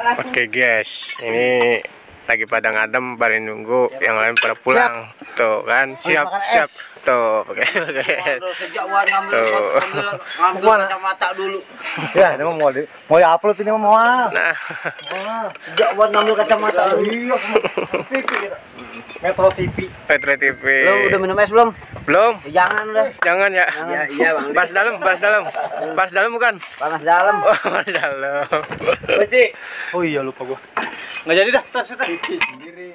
Oke guys, ini lagi pada ngadem, pada nunggu yang lain pada pulang. Tuh kan, siap. Tuh, oke. Sejak ngambil kacamata dulu. Ya, ini mau upload ini mau. Nah, Sejak ngambil kacamata dulu. Iya, Metro TV. Metro TV. Lo udah minum es belum? Belum? Jangan udah. Jangan ya. Iya bang. Bas dalam bukan? Panas dalam. Oh, bas dalam. Beci. Oh iya lupa gua. Nggak jadi dah, tar sendiri.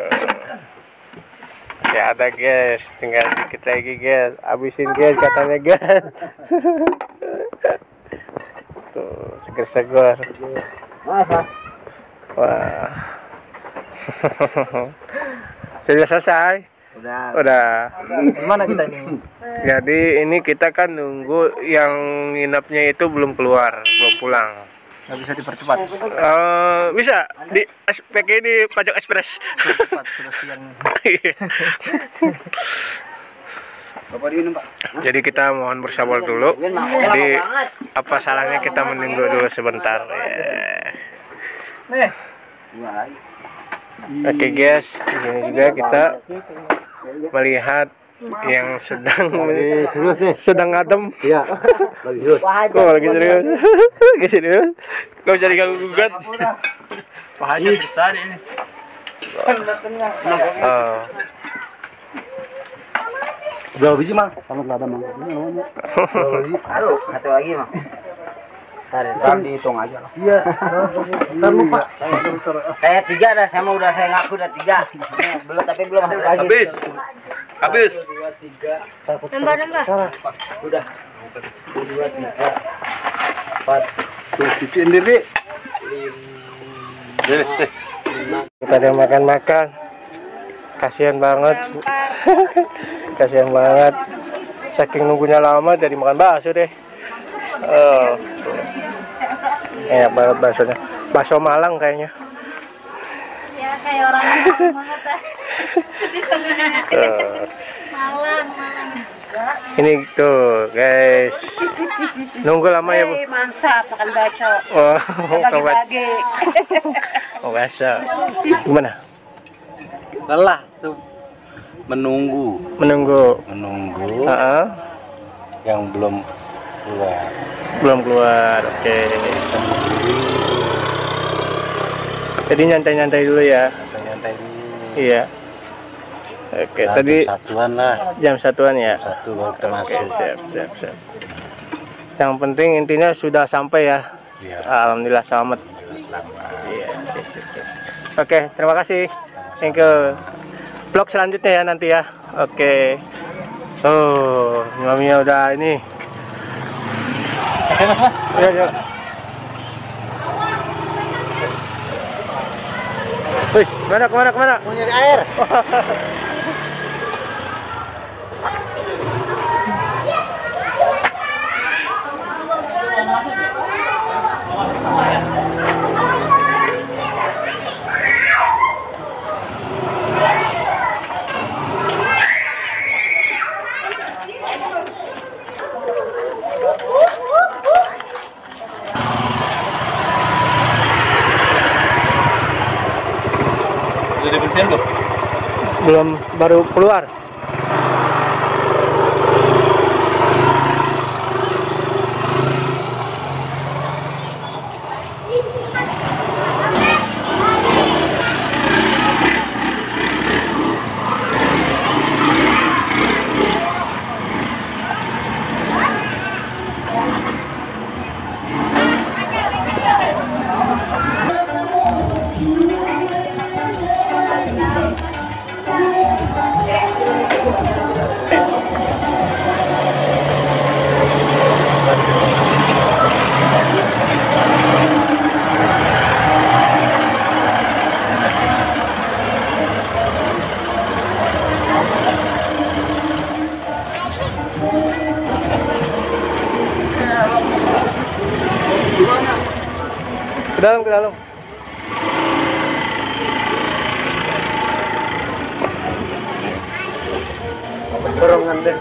Ya ada guys, tinggal dikit lagi guys. Abisin guys katanya guys. Tuh, seger-seger. Masa? Wah. Sudah selesai? Udah. Gimana kita ini? Jadi ini kita kan nunggu yang nginapnya itu belum keluar, belum pulang. Nggak bisa dipercepat. Bisa di pakai di pajak ekspres. Cepat sudah siang. Bapak diminum Pak. Jadi kita mohon bersabar dulu. Jadi apa salahnya kita menunggu dulu sebentar. Nih. Oke guys, di sini juga kita melihat yang sedang ngadem. Iya. Lagi serius. Oh, lagi serius. Lagi serius. Kau bisa diganggu gugat. Pak Haji tadi ini. Oh. Berapa biji, Mang? Sama enggak ada, Mang. Aduh, satu lagi Mang. Ntar dihitung aja lah. Iya. Ntar lupa. Saya 3 dah, udah saya ngaku udah 3. Belum tapi belum habis. Habis. 2, 3. Nambah. Udah. 2, 3. 4. Tuh, cuciin diri. 5. Kita udah makan-makan. Kasihan banget. Kasihan banget. Saking nunggunya lama jadi makan bakso deh. Oh. Enak banget baksonya. Bakso Malang kayaknya. Ya kayak orang Malang banget Malang. Ini tuh guys. Nunggu lama ya, Bu? Mantap makan bakso. Oh, Bagi-bagi. Oh, bakso. Gimana? Lelah tuh. Menunggu. Yang belum keluar. Belum keluar. Oke. Jadi nyantai-nyantai dulu ya. Nyantai dulu. Iya. Oke, tadi satuan lah. jam 1-an ya. 1 baru kita Oke, masuk. siap. Yang penting intinya sudah sampai ya. Iya. Alhamdulillah selamat. Iya, sip. Oke, terima kasih. Thank you. Vlog selanjutnya ya nanti ya. Oke. Oh, maminya udah ini. Ya. Wis, kemana? Mau nyari air. Udah dibersihin belum? Belum, baru keluar. Ke dalam. Dorongan deh.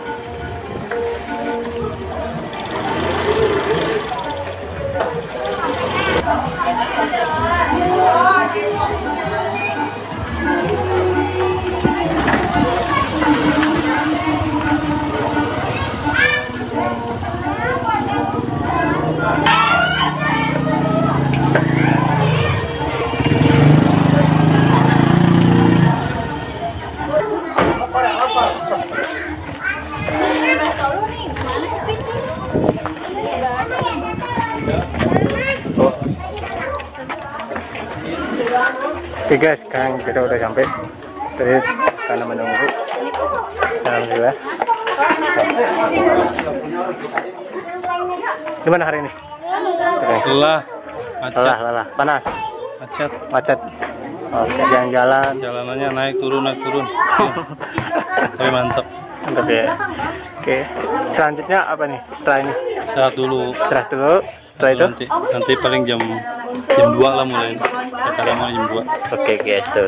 Oke guys, sekarang kita udah sampai. Jadi karena menunggu. Alhamdulillah. Gimana hari ini? Lelah, Lelah, panas, macet. Oke, jalan-jalan. Jalanannya naik turun. Tapi mantap. Mantap ya. Oke, selanjutnya apa nih? Setelah ini? Istirahat dulu. Istirahat dulu. Setelah itu? Nanti paling jam 2 lah mulai. Acara mau jam 2. Oke guys tuh.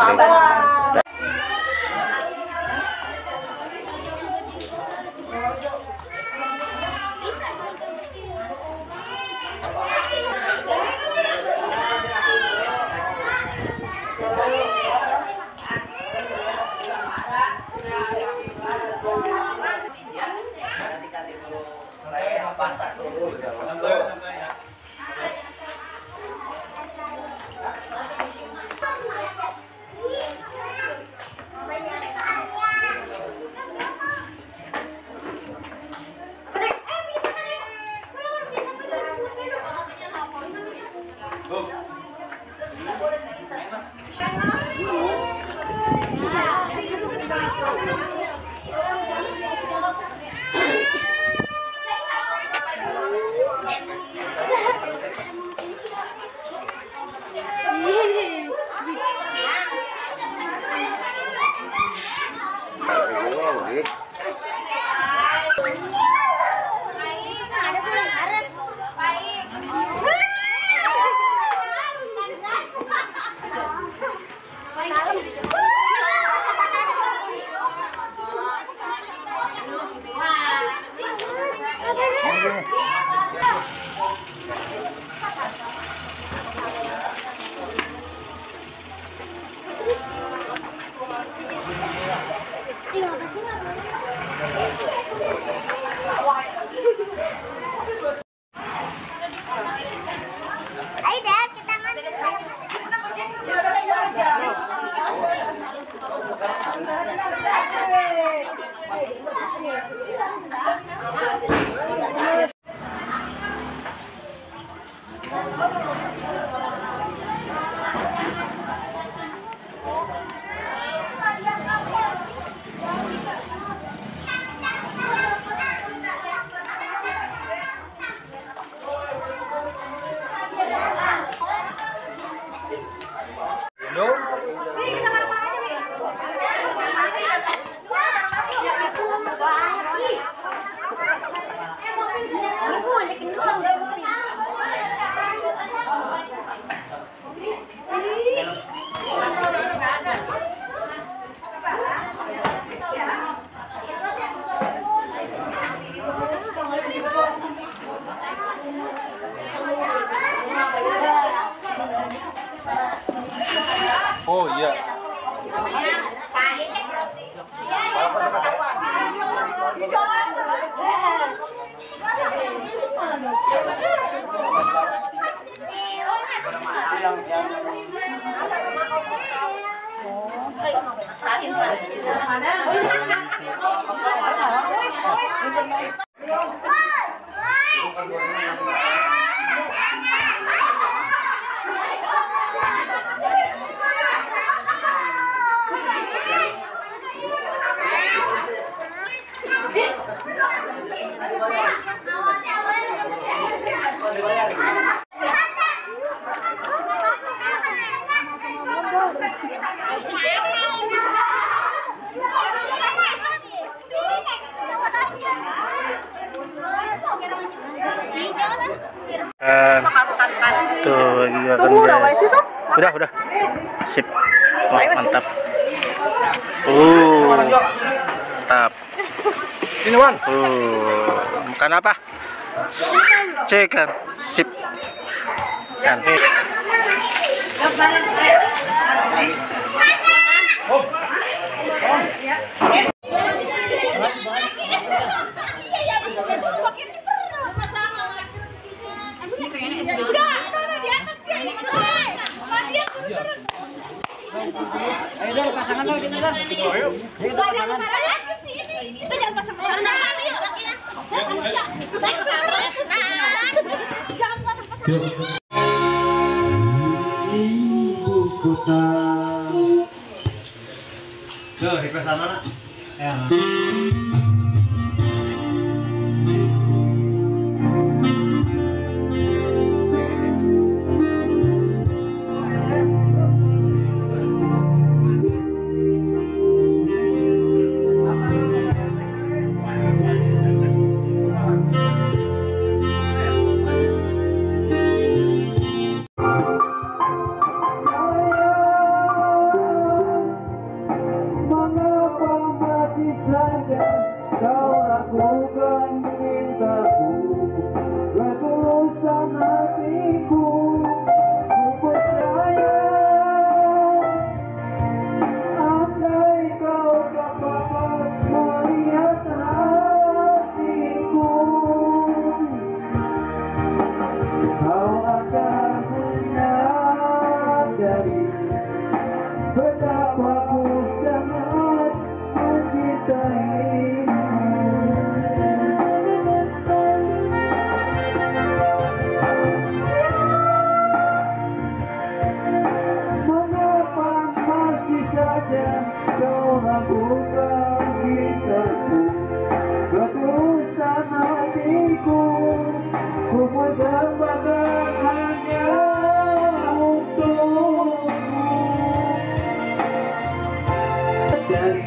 Oh iya. Tuh lagi akan udah sip. Wah, mantap. Mantap. Ini Wan. Makan apa? Chicken. Sip. Kan. Ayo dong, pasangan dong kita dong. Ayo. Pasangan. Kita jangan pasang-pasangan. Jangan pasang-pasangan. Ibu kota ke sana nak. Ya. Mengapa masih saja kau ragukan cintaku, ketulusan hatiku, ku percaya. Andai kau dapat melihat hatiku, kau akan menyadari betapa ku sangat mencintaimu. Mengapa masih saja kau ragukan cintaku, ketulusan hatiku, ku persembahkan hanya untukmu. Dari